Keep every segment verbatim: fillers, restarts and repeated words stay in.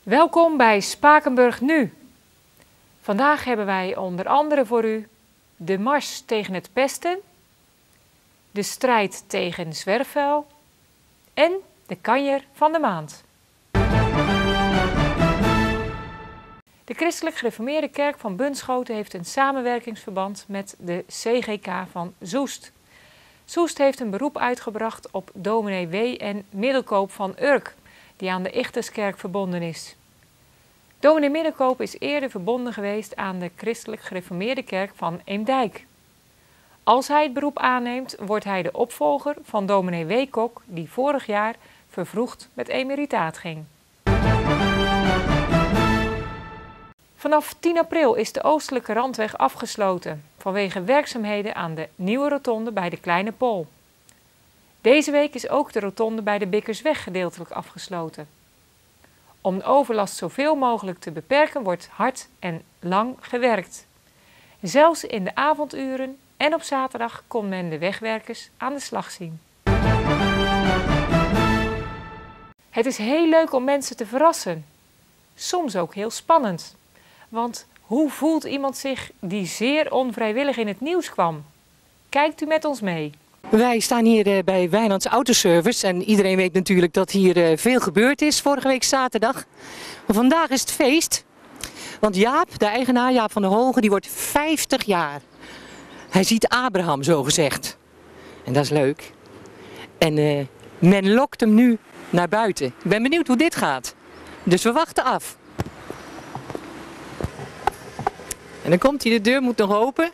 Welkom bij Spakenburg Nu. Vandaag hebben wij onder andere voor u de mars tegen het pesten, de strijd tegen zwerfvuil en de kanjer van de maand. De Christelijk Gereformeerde Kerk van Bunschoten heeft een samenwerkingsverband met de C G K van Soest. Soest heeft een beroep uitgebracht op dominee W. en Middelkoop van Urk, die aan de Ichterskerk verbonden is. Dominee Middelkoop is eerder verbonden geweest aan de Christelijk Gereformeerde Kerk van Eemdijk. Als hij het beroep aanneemt, wordt hij de opvolger van dominee W. Kok, die vorig jaar vervroegd met emeritaat ging. Vanaf tien april is de oostelijke randweg afgesloten vanwege werkzaamheden aan de nieuwe rotonde bij de Kleine Pol. Deze week is ook de rotonde bij de Bikkersweg gedeeltelijk afgesloten. Om de overlast zoveel mogelijk te beperken wordt hard en lang gewerkt. Zelfs in de avonduren en op zaterdag kon men de wegwerkers aan de slag zien. Het is heel leuk om mensen te verrassen. Soms ook heel spannend. Want hoe voelt iemand zich die zeer onvrijwillig in het nieuws kwam? Kijkt u met ons mee. Wij staan hier bij Wijnands Autoservice en iedereen weet natuurlijk dat hier veel gebeurd is vorige week zaterdag. Maar vandaag is het feest, want Jaap, de eigenaar Jaap van der Hogen, die wordt vijftig jaar. Hij ziet Abraham zo gezegd. En dat is leuk. En uh, men lokt hem nu naar buiten. Ik ben benieuwd hoe dit gaat. Dus we wachten af. En dan komt hij, de deur moet nog open.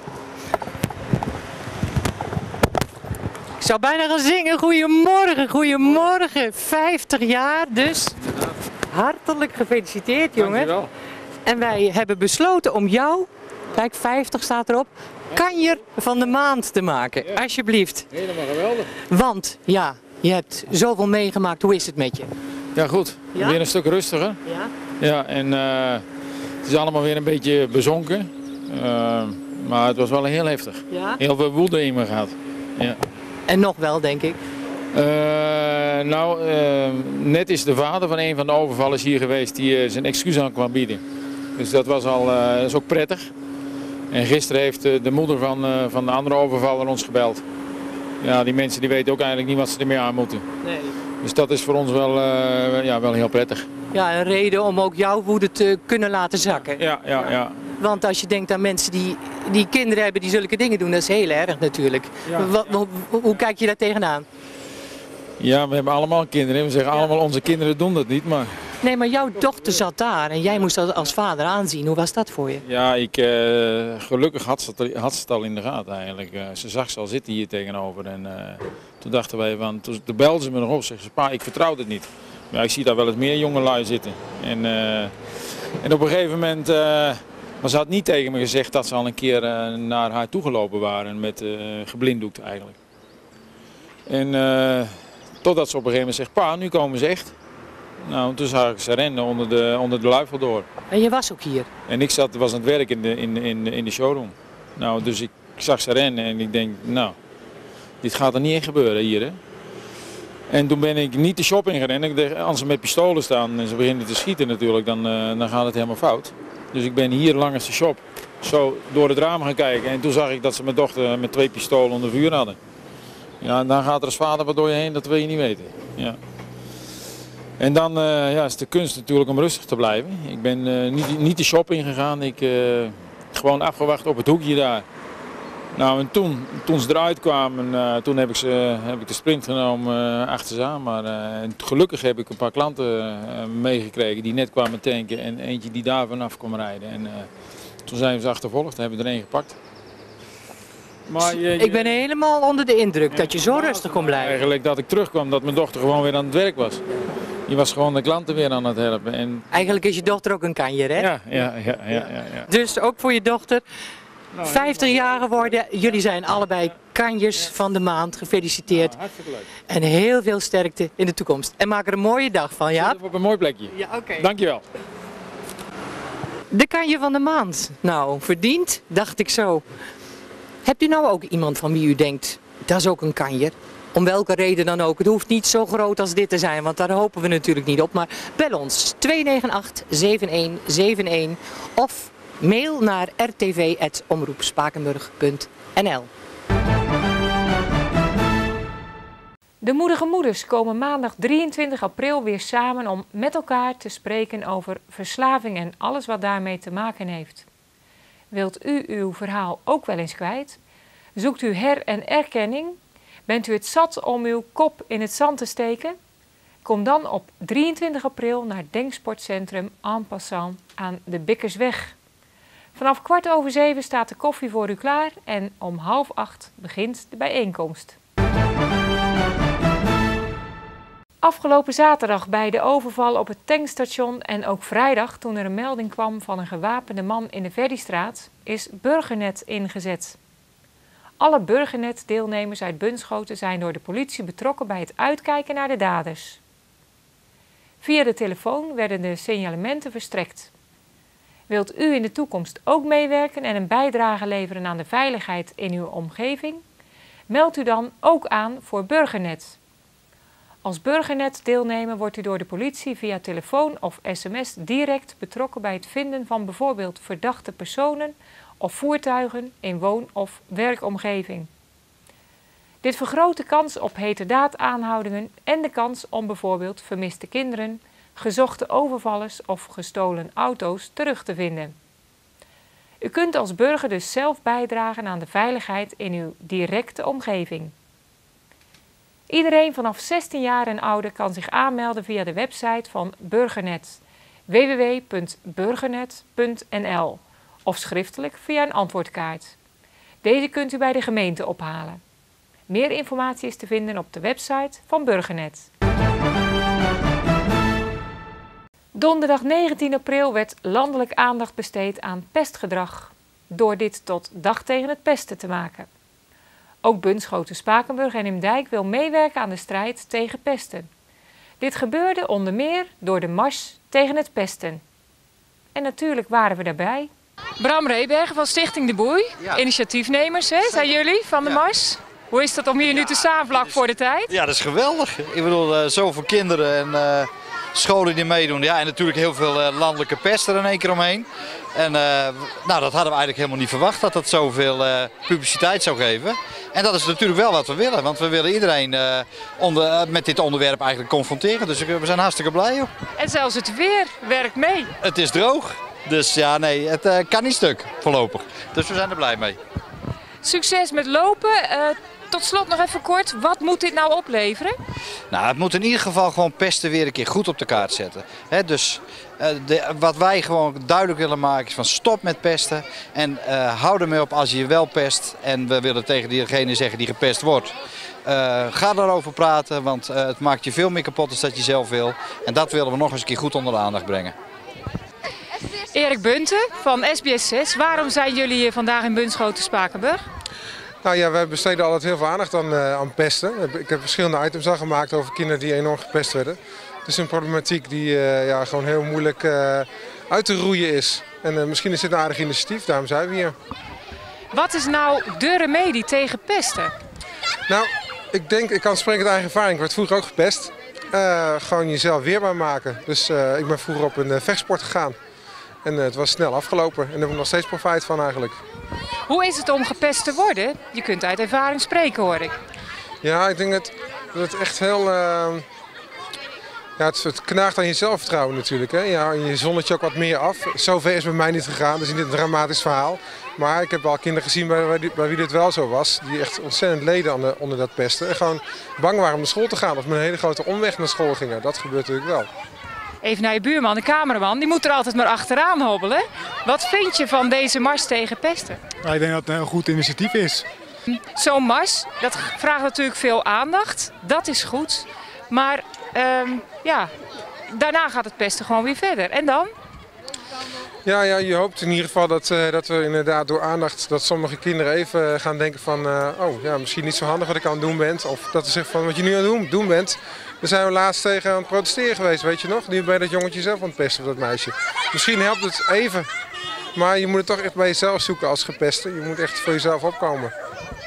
Ik zou bijna gaan zingen. Goedemorgen, goedemorgen. vijftig jaar dus. Hartelijk gefeliciteerd, jongen. Dankjewel. En wij hebben besloten om jou, kijk vijftig staat erop, kanjer van de maand te maken. Ja. Alsjeblieft. Helemaal geweldig. Want ja, je hebt zoveel meegemaakt. Hoe is het met je? Ja goed, Ja? weer een stuk rustiger. Ja. Ja, en uh, het is allemaal weer een beetje bezonken. Uh, maar het was wel heel heftig. Ja? Heel veel woede in me gehad. Ja. En nog wel, denk ik. Uh, nou, uh, net is de vader van een van de overvallers hier geweest die uh, zijn excuus aan kwam bieden. Dus dat was al, uh, dat is ook prettig. En gisteren heeft uh, de moeder van, uh, van de andere overvaller ons gebeld. Ja, die mensen die weten ook eigenlijk niet wat ze ermee aan moeten. Nee. Dus dat is voor ons wel, uh, ja, wel heel prettig. Ja, een reden om ook jouw woede te kunnen laten zakken. Ja, ja, ja. Want als je denkt aan mensen die, die kinderen hebben die zulke dingen doen, dat is heel erg natuurlijk. Ja. Wat, hoe, hoe kijk je daar tegenaan? Ja, we hebben allemaal kinderen. We zeggen allemaal onze kinderen doen dat niet, maar... Nee, maar jouw dochter zat daar en jij moest dat als vader aanzien. Hoe was dat voor je? Ja, ik, uh, gelukkig had ze, het, had ze het al in de gaten eigenlijk. Uh, ze zag ze al zitten hier tegenover en uh, toen dachten wij van, toen, toen belde ze me nog op, zegt ze, pa, ik vertrouw het niet. Ja, ik zie daar wel eens meer jongelui zitten. En, uh, en op een gegeven moment, uh, maar ze had niet tegen me gezegd dat ze al een keer uh, naar haar toegelopen waren met uh, geblinddoekt eigenlijk. En uh, totdat ze op een gegeven moment zegt, pa, nu komen ze echt. Nou, toen zag ik ze rennen onder de, onder de luifel door. En je was ook hier? En ik zat, was aan het werk in de, in, in, in de showroom. Nou, dus ik zag ze rennen en ik denk, nou, dit gaat er niet in gebeuren hier, hè. En toen ben ik niet de shop ingerend. Ik dacht, als ze met pistolen staan en ze beginnen te schieten natuurlijk, dan, uh, dan gaat het helemaal fout. Dus ik ben hier langs de shop zo door het raam gaan kijken. En toen zag ik dat ze mijn dochter met twee pistolen onder vuur hadden. Ja, en dan gaat er als vader wat door je heen, dat wil je niet weten. Ja. En dan uh, ja, is de kunst natuurlijk om rustig te blijven. Ik ben uh, niet, niet de shop ingegaan, ik uh, gewoon afgewacht op het hoekje daar. Nou, en toen, toen ze eruit kwamen, uh, toen heb ik, ze, heb ik de sprint genomen uh, achter ze aan. Maar uh, gelukkig heb ik een paar klanten uh, meegekregen die net kwamen tanken en eentje die daar vanaf kwam rijden. En uh, toen zijn we ze achtervolgd, hebben we er één gepakt. Maar je, je... Ik ben helemaal onder de indruk ja, dat je zo rustig kon blijven. Eigenlijk dat ik terugkwam, dat mijn dochter gewoon weer aan het werk was. Die was gewoon de klanten weer aan het helpen. En... Eigenlijk is je dochter ook een kanjer, hè? Ja, ja, ja, ja, ja, ja. Dus ook voor je dochter, nou, vijftig jaar geworden. Jullie zijn allebei kanjers van de maand. Gefeliciteerd. Ja, hartstikke leuk. En heel veel sterkte in de toekomst. En maak er een mooie dag van, ja? Zet op een mooi plekje. Ja, oké. Okay. Dankjewel. De kanjer van de maand. Nou, verdiend, dacht ik zo. Hebt u nou ook iemand van wie u denkt, dat is ook een kanjer? Om welke reden dan ook. Het hoeft niet zo groot als dit te zijn, want daar hopen we natuurlijk niet op. Maar bel ons twee negen acht zeven een zeven een of mail naar r t v apenstaartje omroep spakenburg punt n l. De Moedige Moeders komen maandag drieëntwintig april weer samen om met elkaar te spreken over verslaving en alles wat daarmee te maken heeft. Wilt u uw verhaal ook wel eens kwijt? Zoekt u her- en erkenning? Bent u het zat om uw kop in het zand te steken? Kom dan op drieëntwintig april naar Denksportcentrum En Passant aan de Bikkersweg. Vanaf kwart over zeven staat de koffie voor u klaar en om half acht begint de bijeenkomst. Afgelopen zaterdag bij de overval op het tankstation en ook vrijdag toen er een melding kwam van een gewapende man in de Verdistraat is Burgernet ingezet. Alle Burgernet-deelnemers uit Bunschoten zijn door de politie betrokken bij het uitkijken naar de daders. Via de telefoon werden de signalementen verstrekt. Wilt u in de toekomst ook meewerken en een bijdrage leveren aan de veiligheid in uw omgeving? Meld u dan ook aan voor Burgernet. Als Burgernet-deelnemer wordt u door de politie via telefoon of sms direct betrokken bij het vinden van bijvoorbeeld verdachte personen of voertuigen in woon- of werkomgeving. Dit vergroot de kans op heterdaadaanhoudingen en de kans om bijvoorbeeld vermiste kinderen, gezochte overvallers of gestolen auto's terug te vinden. U kunt als burger dus zelf bijdragen aan de veiligheid in uw directe omgeving. Iedereen vanaf zestien jaar en ouder kan zich aanmelden via de website van Burgernet w w w punt burgernet punt n l of schriftelijk via een antwoordkaart. Deze kunt u bij de gemeente ophalen. Meer informatie is te vinden op de website van Burgernet. Donderdag negentien april werd landelijk aandacht besteed aan pestgedrag, door dit tot Dag tegen het pesten te maken. Ook Bunschoten, Spakenburg en Imdijk wil meewerken aan de strijd tegen pesten. Dit gebeurde onder meer door de Mars tegen het pesten. En natuurlijk waren we daarbij. Bram Rebergen van Stichting De Boei, ja. Initiatiefnemers, hè, zijn jullie van de ja. Mars. Hoe is dat om hier nu ja, te staan vlak voor de tijd? Ja, dat is geweldig. Ik bedoel, uh, zoveel kinderen en uh, scholen die meedoen. Ja, en natuurlijk heel veel uh, landelijke pest er in één keer omheen. En uh, nou, dat hadden we eigenlijk helemaal niet verwacht dat dat zoveel uh, publiciteit zou geven. En dat is natuurlijk wel wat we willen, want we willen iedereen uh, onder, uh, met dit onderwerp eigenlijk confronteren. Dus we zijn hartstikke blij. Joh. En zelfs het weer werkt mee. Het is droog, dus ja, nee, het uh, kan niet stuk voorlopig. Dus we zijn er blij mee. Succes met lopen. Uh, tot slot nog even kort, wat moet dit nou opleveren? Nou, het moet in ieder geval gewoon pesten weer een keer goed op de kaart zetten. He, dus uh, de, wat wij gewoon duidelijk willen maken is van stop met pesten. En uh, hou ermee op als je wel pest. En we willen tegen diegene zeggen die gepest wordt. Uh, ga daarover praten, want uh, het maakt je veel meer kapot dan dat je zelf wil. En dat willen we nog eens een keer goed onder de aandacht brengen. Erik Bunte van S B S zes, waarom zijn jullie hier vandaag in Bunschoten, Spakenburg? Nou ja, wij besteden altijd heel veel aandacht aan, uh, aan pesten. Ik heb verschillende items al gemaakt over kinderen die enorm gepest werden. Het is een problematiek die uh, ja, gewoon heel moeilijk uh, uit te roeien is. En uh, misschien is dit een aardig initiatief, daarom zijn we hier. Wat is nou de remedie tegen pesten? Nou, ik denk, ik kan spreken uit eigen ervaring. Ik werd vroeger ook gepest. Uh, gewoon jezelf weerbaar maken. Dus uh, ik ben vroeger op een uh, vechtsport gegaan. En uh, het was snel afgelopen. En daar heb ik nog steeds profijt van eigenlijk. Hoe is het om gepest te worden? Je kunt uit ervaring spreken, hoor ik. Ja, ik denk dat, dat het echt heel... Uh, ja, het, het knaagt aan je zelfvertrouwen natuurlijk. Hè. Ja, je zonnetje ook wat meer af. Zover is bij mij niet gegaan, dus niet een dramatisch verhaal. Maar ik heb al kinderen gezien bij, bij, bij wie dit wel zo was. Die echt ontzettend leden aan de, onder dat pesten. En gewoon bang waren om naar school te gaan. Of met een hele grote omweg naar school gingen. Dat gebeurt natuurlijk wel. Even naar je buurman, de cameraman. Die moet er altijd maar achteraan hobbelen. Wat vind je van deze mars tegen pesten? Nou, ik denk dat het een goed initiatief is. Zo'n mars, dat vraagt natuurlijk veel aandacht. Dat is goed. Maar um, ja, daarna gaat het pesten gewoon weer verder. En dan? Ja, ja, je hoopt in ieder geval dat, uh, dat we inderdaad door aandacht dat sommige kinderen even gaan denken van uh, oh ja, misschien niet zo handig wat ik aan het doen ben. Of dat ze zeggen van wat je nu aan het doen, doen bent. Daar zijn we laatst tegen aan het protesteren geweest, weet je nog? Nu bij dat jongetje zelf aan het pesten, of dat meisje. Misschien helpt het even, maar je moet het toch echt bij jezelf zoeken als gepeste. Je moet echt voor jezelf opkomen.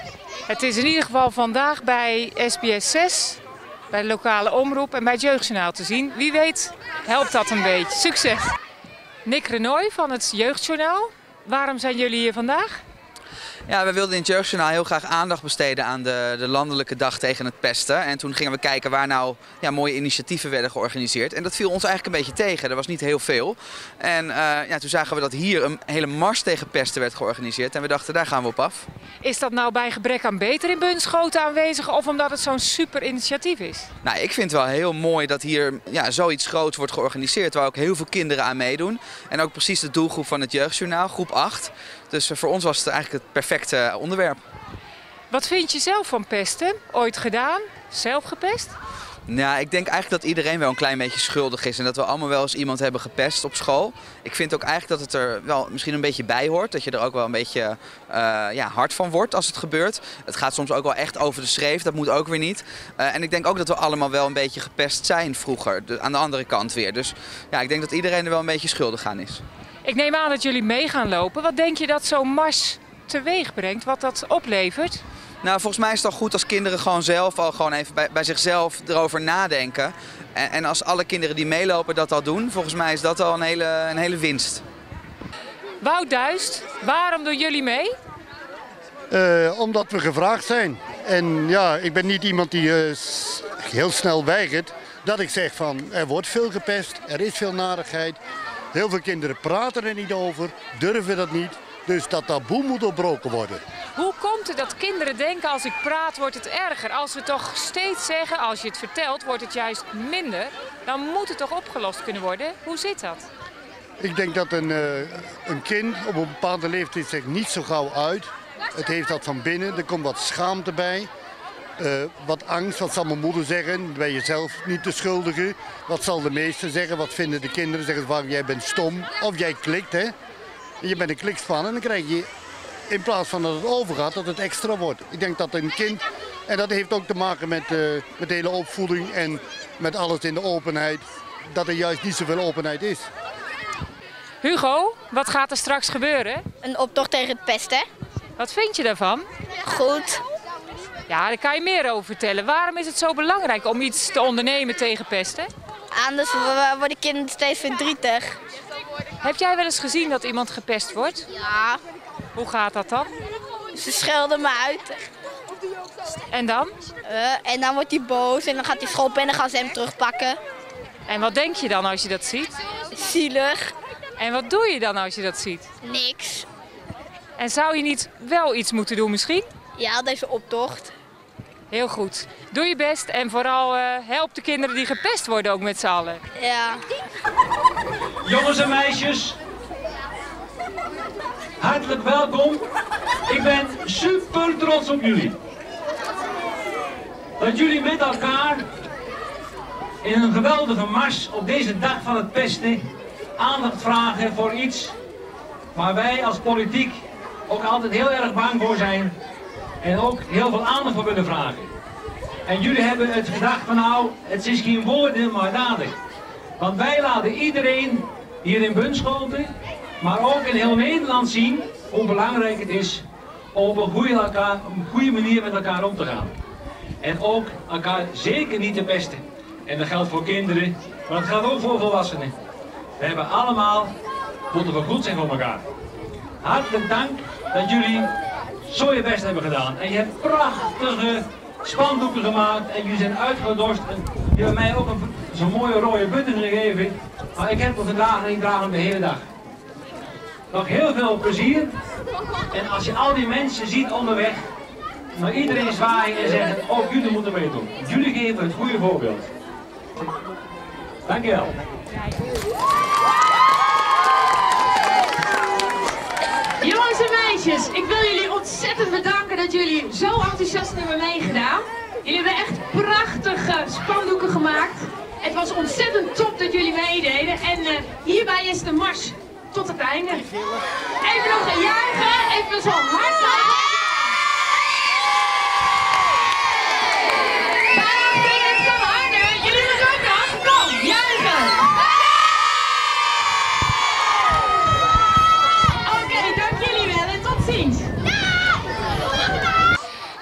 Het is in ieder geval vandaag bij S B S zes, bij de lokale omroep en bij het Jeugdjournaal te zien. Wie weet helpt dat een beetje. Succes! Nick Renoy van het Jeugdjournaal. Waarom zijn jullie hier vandaag? Ja, we wilden in het Jeugdjournaal heel graag aandacht besteden aan de, de landelijke dag tegen het pesten. En toen gingen we kijken waar nou ja, mooie initiatieven werden georganiseerd. En dat viel ons eigenlijk een beetje tegen. Er was niet heel veel. En uh, ja, toen zagen we dat hier een hele mars tegen pesten werd georganiseerd. En we dachten, daar gaan we op af. Is dat nou bij gebrek aan beter in Bunschoten aanwezig of omdat het zo'n super initiatief is? Nou, ik vind het wel heel mooi dat hier ja, zoiets groots wordt georganiseerd. Waar ook heel veel kinderen aan meedoen. En ook precies de doelgroep van het Jeugdjournaal, groep acht. Dus voor ons was het eigenlijk het perfecte onderwerp. Wat vind je zelf van pesten? Ooit gedaan? Zelf gepest? Nou, ik denk eigenlijk dat iedereen wel een klein beetje schuldig is en dat we allemaal wel eens iemand hebben gepest op school. Ik vind ook eigenlijk dat het er wel misschien een beetje bij hoort, dat je er ook wel een beetje uh, ja, hard van wordt als het gebeurt. Het gaat soms ook wel echt over de schreef, dat moet ook weer niet. Uh, en ik denk ook dat we allemaal wel een beetje gepest zijn vroeger, de, aan de andere kant weer. Dus ja, ik denk dat iedereen er wel een beetje schuldig aan is. Ik neem aan dat jullie mee gaan lopen. Wat denk je dat zo'n mars teweeg brengt, wat dat oplevert? Nou, volgens mij is het al goed als kinderen gewoon zelf al gewoon even bij, bij zichzelf erover nadenken. En, en als alle kinderen die meelopen dat al doen, volgens mij is dat al een hele, een hele winst. Wout Duist, waarom doen jullie mee? Uh, omdat we gevraagd zijn. En ja, ik ben niet iemand die uh, heel snel weigert. Dat ik zeg van, er wordt veel gepest, er is veel narigheid. Heel veel kinderen praten er niet over, durven dat niet. Dus dat taboe moet doorbroken worden. Hoe komt het dat kinderen denken, als ik praat wordt het erger? Als we toch steeds zeggen, als je het vertelt, wordt het juist minder. Dan moet het toch opgelost kunnen worden? Hoe zit dat? Ik denk dat een, uh, een kind op een bepaalde leeftijd zegt niet zo gauw uit. Het heeft dat van binnen, er komt wat schaamte bij. Uh, wat angst, wat zal mijn moeder zeggen? Ben je zelf niet de schuldige? Wat zal de meester zeggen? Wat vinden de kinderen? Zeggen ze van, jij bent stom of jij klikt, hè? Je bent een klikspan en dan krijg je, in plaats van dat het overgaat, dat het extra wordt. Ik denk dat een kind, en dat heeft ook te maken met, uh, met de hele opvoeding en met alles in de openheid, dat er juist niet zoveel openheid is. Hugo, wat gaat er straks gebeuren? Een optocht tegen het pesten. Wat vind je daarvan? Goed. Ja, daar kan je meer over vertellen. Waarom is het zo belangrijk om iets te ondernemen tegen pesten? Anders worden kinderen steeds verdrietig. Heb jij wel eens gezien dat iemand gepest wordt? Ja. Hoe gaat dat dan? Ze schelden me uit. En dan? Uh, en dan wordt hij boos en dan gaat hij schoppen en dan gaan ze hem terugpakken. En wat denk je dan als je dat ziet? Zielig. En wat doe je dan als je dat ziet? Niks. En zou je niet wel iets moeten doen misschien? Ja, deze optocht. Heel goed. Doe je best en vooral uh, help de kinderen die gepest worden ook met z'n allen. Ja. Jongens en meisjes, hartelijk welkom. Ik ben super trots op jullie. Dat jullie met elkaar in een geweldige mars op deze dag van het pesten aandacht vragen voor iets waar wij als politiek ook altijd heel erg bang voor zijn en ook heel veel aandacht voor willen vragen. En jullie hebben het gedacht van nou, het is geen woorden maar daden. Want wij laten iedereen hier in Bunschoten, maar ook in heel Nederland zien hoe belangrijk het is om op een goede, elkaar, op een goede manier met elkaar om te gaan. En ook elkaar zeker niet te pesten. En dat geldt voor kinderen, maar dat geldt ook voor volwassenen. We hebben allemaal moeten we goed zijn voor elkaar. Hartelijk dank dat jullie zo je best hebben gedaan. En je hebt prachtige spandoeken gemaakt en jullie zijn uitgedost. En je hebt mij ook zo'n mooie rode button gegeven. Maar ik heb hem gedragen en ik draag hem de hele dag. Nog heel veel plezier. En als je al die mensen ziet onderweg, naar iedereen zwaaien en zeggen, ook jullie moeten meedoen. Jullie geven het goede voorbeeld. Dank je wel. Jongens en meisjes, ik wil jullie ontzettend bedanken dat jullie zo enthousiast hebben meegedaan. Jullie hebben echt prachtige spandoeken gemaakt. Het was ontzettend top dat jullie meededen. En uh, hierbij is de mars tot het einde. Even nog een juichen, even zo hard lachen. Het kan harder. Jullie doen het ook nog. Kom, juichen.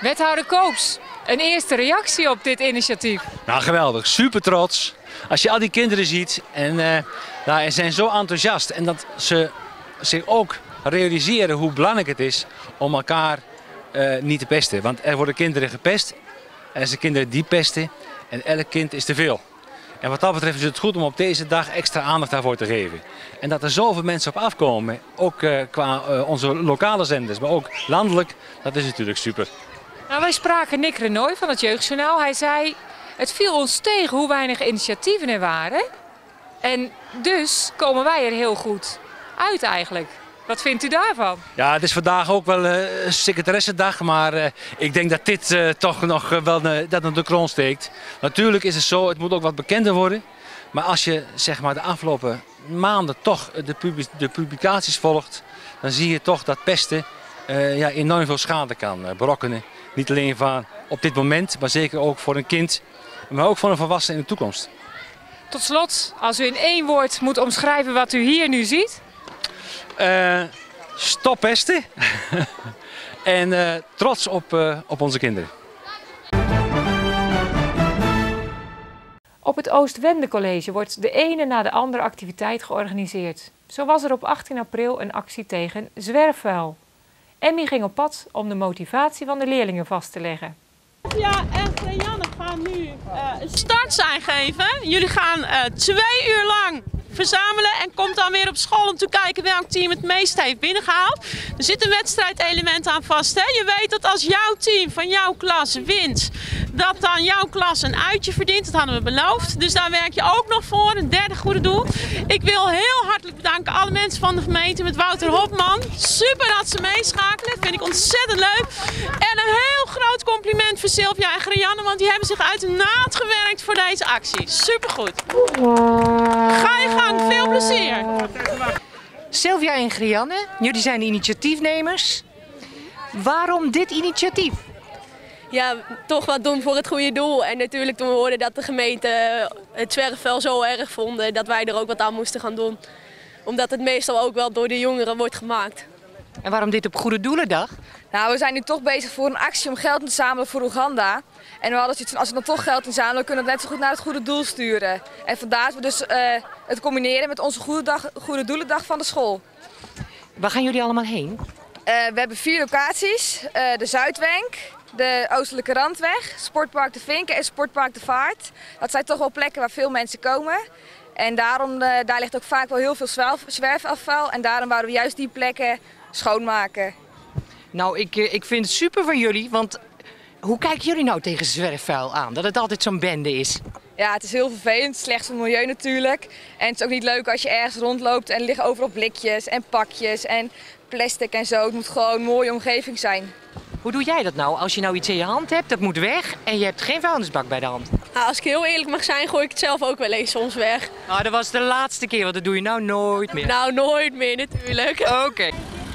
Wethouder Koops, een eerste reactie op dit initiatief? Nou, geweldig. Super trots. Als je al die kinderen ziet en uh, nou, ze zijn zo enthousiast en dat ze zich ook realiseren hoe belangrijk het is om elkaar uh, niet te pesten. Want er worden kinderen gepest en er zijn kinderen die pesten en elk kind is te veel. En wat dat betreft is het goed om op deze dag extra aandacht daarvoor te geven. En dat er zoveel mensen op afkomen, ook uh, qua uh, onze lokale zenders, maar ook landelijk, dat is natuurlijk super. Nou, wij spraken Nick Renoy van het Jeugdjournaal. Hij zei, het viel ons tegen hoe weinig initiatieven er waren. En dus komen wij er heel goed uit eigenlijk. Wat vindt u daarvan? Ja, het is vandaag ook wel uh, een secretaressendag, maar uh, ik denk dat dit uh, toch nog uh, wel uh, dat op de kroon steekt. Natuurlijk is het zo, het moet ook wat bekender worden. Maar als je zeg maar, de afgelopen maanden toch de, pub de publicaties volgt, dan zie je toch dat pesten uh, ja, enorm veel schade kan uh, berokkenen. Niet alleen van op dit moment, maar zeker ook voor een kind, maar ook voor een volwassene in de toekomst. Tot slot, als u in één woord moet omschrijven wat u hier nu ziet? Uh, stop pesten en uh, trots op, uh, op onze kinderen. Op het Oostwende College wordt de ene na de andere activiteit georganiseerd. Zo was er op achttien april een actie tegen zwerfvuil. Emmy ging op pad om de motivatie van de leerlingen vast te leggen. Ja, en Janne gaan nu uh, een startsein geven. Jullie gaan uh, twee uur lang verzamelen en komt dan weer op school om te kijken welk team het meest heeft binnengehaald. Er zit een wedstrijdelement aan vast. Hè? Je weet dat als jouw team van jouw klas wint, dat dan jouw klas een uitje verdient. Dat hadden we beloofd. Dus daar werk je ook nog voor. Een derde goede doel. Ik wil heel hartelijk bedanken alle mensen van de gemeente met Wouter Hopman. Super dat ze meeschakelen. Vind ik ontzettend leuk. En een heel groot compliment voor Sylvia en Grianne, want die hebben zich uit de naad gewerkt voor deze actie. Supergoed. Ga je gang. Veel plezier. Sylvia en Grianne, jullie zijn de initiatiefnemers. Waarom dit initiatief? Ja, toch wat doen voor het goede doel. En natuurlijk toen we hoorden dat de gemeente het zwerfvuil zo erg vonden, dat wij er ook wat aan moesten gaan doen. Omdat het meestal ook wel door de jongeren wordt gemaakt. En waarom dit op Goede Doelendag? Nou, we zijn nu toch bezig voor een actie om geld in te zamelen voor Oeganda. En we hadden zoiets van, als we dan toch geld inzamelen, kunnen we het net zo goed naar het goede doel sturen. En vandaar dat we dus uh, het combineren met onze goede, dag, goede Doelendag van de school. Waar gaan jullie allemaal heen? Uh, we hebben vier locaties. Uh, de Zuidwenk, de Oostelijke Randweg, Sportpark de Vinken en Sportpark de Vaart. Dat zijn toch wel plekken waar veel mensen komen. En daarom, uh, daar ligt ook vaak wel heel veel zwerfafval. En daarom wouden we juist die plekken schoonmaken. Nou, ik, ik vind het super van jullie, want hoe kijken jullie nou tegen zwerfvuil aan? Dat het altijd zo'n bende is? Ja, het is heel vervelend, slecht voor het milieu natuurlijk. En het is ook niet leuk als je ergens rondloopt en er liggen overal blikjes en pakjes en plastic en zo. Het moet gewoon een mooie omgeving zijn. Hoe doe jij dat nou? Als je nou iets in je hand hebt, dat moet weg en je hebt geen vuilnisbak bij de hand. Nou, als ik heel eerlijk mag zijn, gooi ik het zelf ook wel eens soms weg. Nou, dat was de laatste keer, want dat doe je nou nooit meer. Nou, nooit meer natuurlijk. Oké. Okay.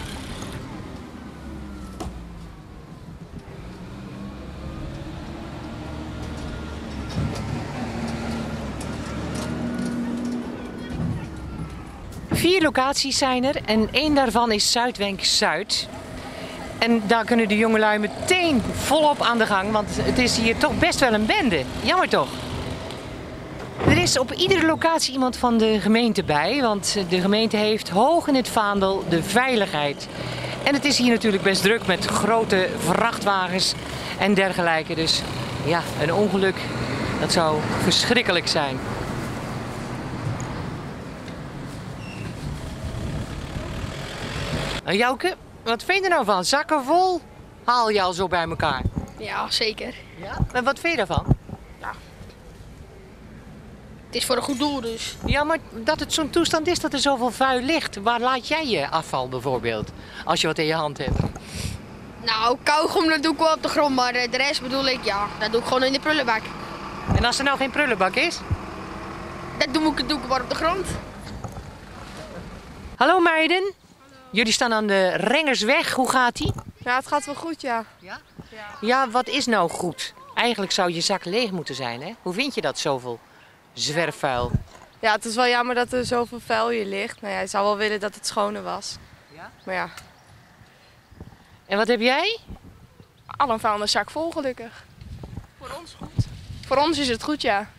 Vier locaties zijn er en één daarvan is Zuidwenk Zuid. En daar kunnen de jongelui meteen volop aan de gang, want het is hier toch best wel een bende. Jammer toch? Er is op iedere locatie iemand van de gemeente bij, want de gemeente heeft hoog in het vaandel de veiligheid. En het is hier natuurlijk best druk met grote vrachtwagens en dergelijke. Dus ja, een ongeluk, dat zou verschrikkelijk zijn. Nou, Jouke, wat vind je er nou van? Zakken vol haal je al zo bij elkaar? Ja, zeker. Ja? En wat vind je daarvan? Ja. Het is voor een goed doel dus. Ja, maar dat het zo'n toestand is dat er zoveel vuil ligt. Waar laat jij je afval bijvoorbeeld? Als je wat in je hand hebt. Nou, kauwgom dat doe ik wel op de grond, maar de rest bedoel ik, ja, dat doe ik gewoon in de prullenbak. En als er nou geen prullenbak is? Dat doe ik, doe ik maar op de grond. Hallo meiden. Jullie staan aan de Rengersweg. Hoe gaat die? Ja, het gaat wel goed, ja. Ja? Ja. Ja, wat is nou goed? Eigenlijk zou je zak leeg moeten zijn, hè? Hoe vind je dat, zoveel zwerfvuil? Ja, het is wel jammer dat er zoveel vuil hier ligt. Nou ja, je zou wel willen dat het schoner was. Ja? Maar ja. En wat heb jij? al een vuilniszak vol gelukkig. Voor ons goed. Voor ons is het goed, ja.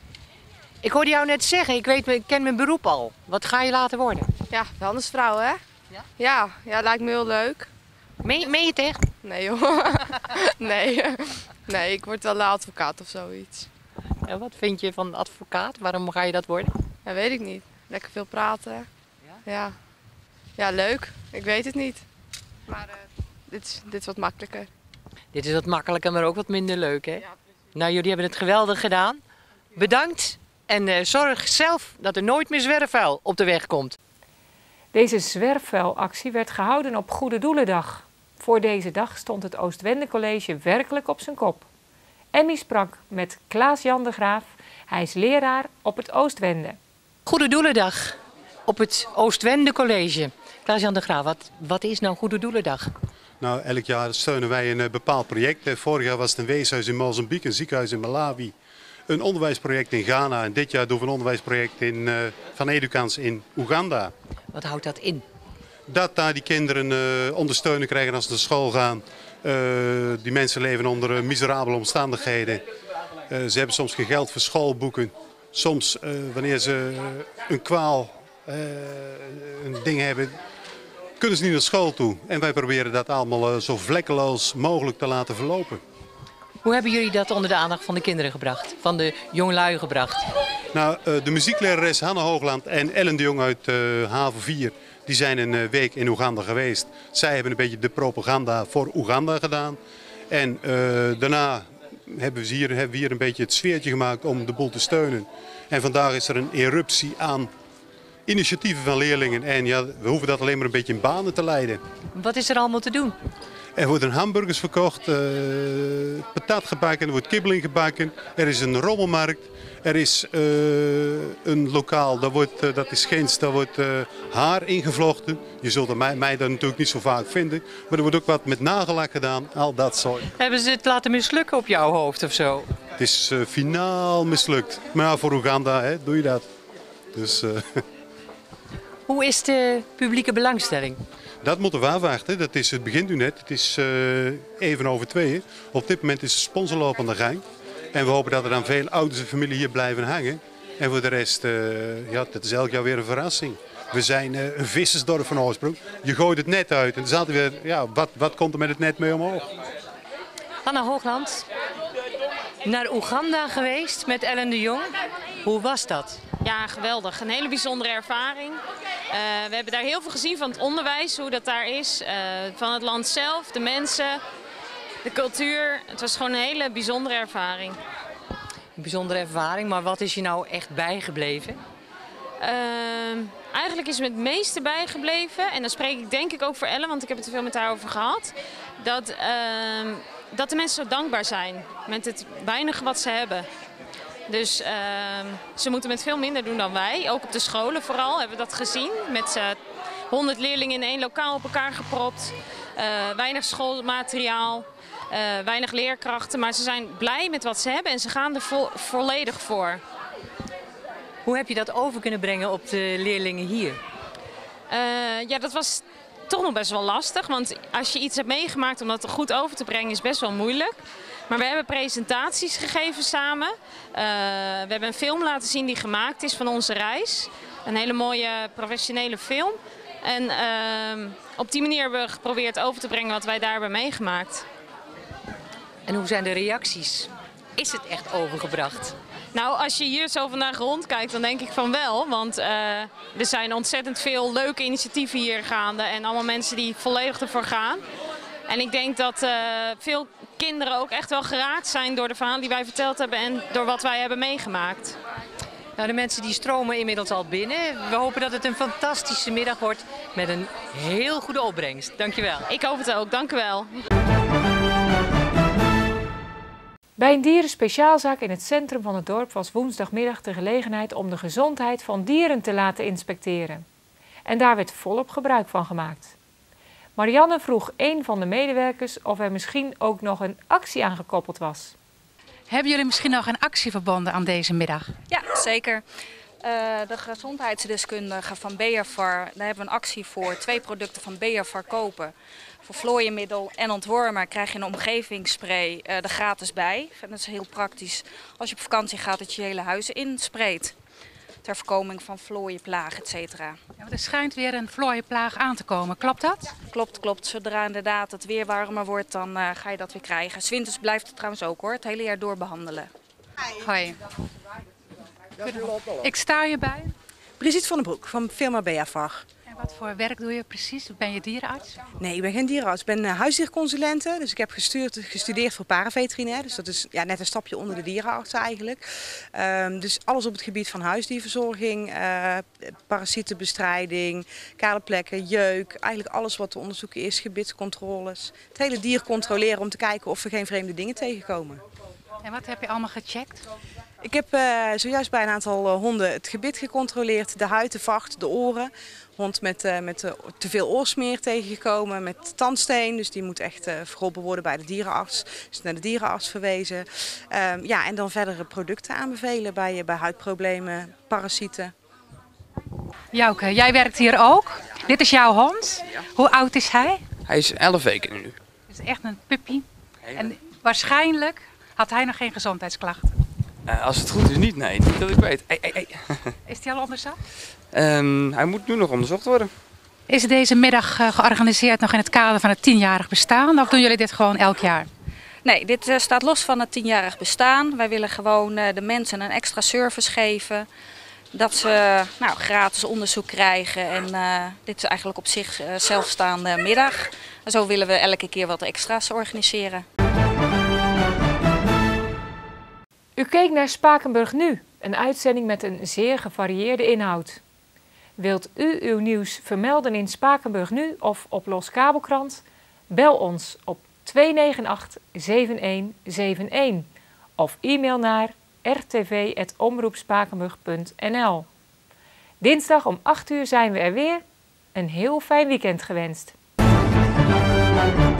Ik hoorde jou net zeggen, ik, weet, ik ken mijn beroep al. Wat ga je laten worden? Ja, vuilnisvrouw, hè? Ja? Ja, ja, lijkt me heel leuk. Meen, meen je het echt? Nee, joh. nee. nee, ik word wel advocaat of zoiets. En wat vind je van advocaat? Waarom ga je dat worden? Ja, weet ik niet. Lekker veel praten. Ja? Ja, ja leuk. Ik weet het niet. Maar uh, dit, is, dit is wat makkelijker. Dit is wat makkelijker, maar ook wat minder leuk, hè? Ja, nou, jullie hebben het geweldig gedaan. Bedankt en uh, zorg zelf dat er nooit meer zwerfvuil op de weg komt. Deze zwerfvuilactie werd gehouden op Goede Doelendag. Voor deze dag stond het Oostwende College werkelijk op zijn kop. Emmy sprak met Klaas-Jan de Graaf. Hij is leraar op het Oostwende. Goede Doelendag op het Oostwende College. Klaas-Jan de Graaf, wat, wat is nou Goede Doelendag? Nou, elk jaar steunen wij een uh, bepaald project. Vorig jaar was het een weeshuis in Mozambique, een ziekenhuis in Malawi, een onderwijsproject in Ghana. En dit jaar doen we een onderwijsproject in, uh, van Edukans in Oeganda. Wat houdt dat in? Dat daar die kinderen uh, ondersteuning krijgen als ze naar school gaan. Uh, die mensen leven onder uh, miserabele omstandigheden. Uh, ze hebben soms geen geld voor schoolboeken. Soms uh, wanneer ze uh, een kwaal, uh, een ding hebben, kunnen ze niet naar school toe. En wij proberen dat allemaal uh, zo vlekkeloos mogelijk te laten verlopen. Hoe hebben jullie dat onder de aandacht van de kinderen gebracht? Van de jongelui gebracht? Nou, uh, de muzieklerares Hanne Hoogland en Ellen de Jong uit uh, Haven vier... die zijn een uh, week in Oeganda geweest. Zij hebben een beetje de propaganda voor Oeganda gedaan. En uh, daarna hebben we, hier, hebben we hier een beetje het sfeertje gemaakt om de boel te steunen. En vandaag is er een eruptie aan initiatieven van leerlingen. En ja, we hoeven dat alleen maar een beetje in banen te leiden. Wat is er allemaal te doen? Er worden hamburgers verkocht, uh, patat gebakken, er wordt kibbeling gebakken. Er is een rommelmarkt. Er is uh, een lokaal, dat, wordt, uh, dat is Gens, daar wordt uh, haar ingevlochten. Je zult er mij, mij daar natuurlijk niet zo vaak vinden. Maar er wordt ook wat met nagellak gedaan, al dat soort. Hebben ze het laten mislukken op jouw hoofd of zo? Het is uh, finaal mislukt. Maar ja, voor Oeganda hè, doe je dat. Dus, uh... Hoe is de publieke belangstelling? Dat moeten we afwachten. Dat is het begin nu net. Het is uh, even over tweeën. Op dit moment is de sponsorloop aan de gang. En we hopen dat er dan veel ouders en familie hier blijven hangen. En voor de rest, uh, ja, dat is elk jaar weer een verrassing. We zijn uh, een vissersdorp van oorsprong. Je gooit het net uit en dan zaten we, ja, wat, wat komt er met het net mee omhoog? Hanne Hoogland, naar Oeganda geweest met Ellen de Jong. Hoe was dat? Ja, geweldig. Een hele bijzondere ervaring. Uh, we hebben daar heel veel gezien van het onderwijs, hoe dat daar is. Uh, van het land zelf, de mensen, de cultuur. Het was gewoon een hele bijzondere ervaring. Een bijzondere ervaring, maar wat is je nou echt bijgebleven? Uh, eigenlijk is me het meeste bijgebleven, en dan spreek ik denk ik ook voor Ellen, want ik heb het er veel met haar over gehad. Dat, uh, dat de mensen zo dankbaar zijn met het weinige wat ze hebben. Dus uh, ze moeten met veel minder doen dan wij. Ook op de scholen vooral hebben we dat gezien. Met uh, honderd leerlingen in één lokaal op elkaar gepropt. Uh, weinig schoolmateriaal, uh, weinig leerkrachten. Maar ze zijn blij met wat ze hebben en ze gaan er vo volledig voor. Hoe heb je dat over kunnen brengen op de leerlingen hier? Uh, ja, dat was toch nog best wel lastig. Want als je iets hebt meegemaakt om dat er goed over te brengen is best wel moeilijk. Maar we hebben presentaties gegeven samen. Uh, we hebben een film laten zien die gemaakt is van onze reis. Een hele mooie professionele film. En uh, op die manier hebben we geprobeerd over te brengen wat wij daar hebben meegemaakt. En hoe zijn de reacties? Is het echt overgebracht? Nou, als je hier zo vandaag rondkijkt, dan denk ik van wel. Want uh, er zijn ontzettend veel leuke initiatieven hier gaande. En allemaal mensen die volledig ervoor gaan. En ik denk dat uh, veel kinderen ook echt wel geraakt zijn door de verhalen die wij verteld hebben en door wat wij hebben meegemaakt. Nou, de mensen die stromen inmiddels al binnen. We hopen dat het een fantastische middag wordt met een heel goede opbrengst. Dankjewel. Ik hoop het ook. Dank u wel. Bij een dierenspeciaalzaak in het centrum van het dorp was woensdagmiddag de gelegenheid om de gezondheid van dieren te laten inspecteren. En daar werd volop gebruik van gemaakt. Marianne vroeg een van de medewerkers of er misschien ook nog een actie aangekoppeld was. Hebben jullie misschien nog een actie verbonden aan deze middag? Ja, zeker. Uh, de gezondheidsdeskundige van Beavar, daar hebben we een actie voor. Twee producten van Beavar kopen. Voor vlooienmiddel en ontwormer krijg je een omgevingsspray uh, er gratis bij. En dat is heel praktisch als je op vakantie gaat dat je je hele huis inspreekt. Ter voorkoming van vlooienplaag, et cetera. Ja, er schijnt weer een vlooienplaag aan te komen, klopt dat? Klopt, klopt. Zodra inderdaad het weer warmer wordt, dan uh, ga je dat weer krijgen. 's Winters blijft het trouwens ook hoor, het hele jaar door behandelen. Hoi. Ik sta hierbij. Brigitte van den Broek van firma Beavar. En wat voor werk doe je precies? Ben je dierenarts? Nee, ik ben geen dierenarts. Ik ben uh, huisdierconsulente. Dus ik heb gestuurd, gestudeerd voor paraveterinair. Dus dat is ja, net een stapje onder de dierenarts eigenlijk. Um, dus alles op het gebied van huisdierverzorging, uh, parasietenbestrijding, kale plekken, jeuk. Eigenlijk alles wat te onderzoeken is, gebitscontroles. Het hele dier controleren om te kijken of we geen vreemde dingen tegenkomen. En wat heb je allemaal gecheckt? Ik heb uh, zojuist bij een aantal uh, honden het gebit gecontroleerd, de huid, de vacht, de oren. Hond met, uh, met uh, te veel oorsmeer tegengekomen, met tandsteen. Dus die moet echt uh, verholpen worden bij de dierenarts. Dus naar de dierenarts verwezen. Um, ja, en dan verdere producten aanbevelen bij, uh, bij huidproblemen, parasieten. Jouke, jij werkt hier ook. Ja. Dit is jouw hond. Ja. Hoe oud is hij? Hij is elf weken nu. Het is echt een puppy. Hele. En waarschijnlijk had hij nog geen gezondheidsklachten. Uh, als het goed is niet, nee. Niet dat ik weet. Hey, hey, hey. Is hij al onderzocht? Um, hij moet nu nog onderzocht worden. Is deze middag uh, georganiseerd nog in het kader van het tienjarig bestaan? Of doen jullie dit gewoon elk jaar? Nee, dit uh, staat los van het tienjarig bestaan. Wij willen gewoon uh, de mensen een extra service geven. Dat ze nou, gratis onderzoek krijgen. En uh, dit is eigenlijk op zichzelf uh, staande middag. En zo willen we elke keer wat extra's organiseren. U keek naar Spakenburg Nu, een uitzending met een zeer gevarieerde inhoud. Wilt u uw nieuws vermelden in Spakenburg Nu of op Los Kabelkrant? Bel ons op twee negen acht zeven een zeven een of e-mail naar r t v punt omroepspakenburg punt n l. Dinsdag om acht uur zijn we er weer. Een heel fijn weekend gewenst.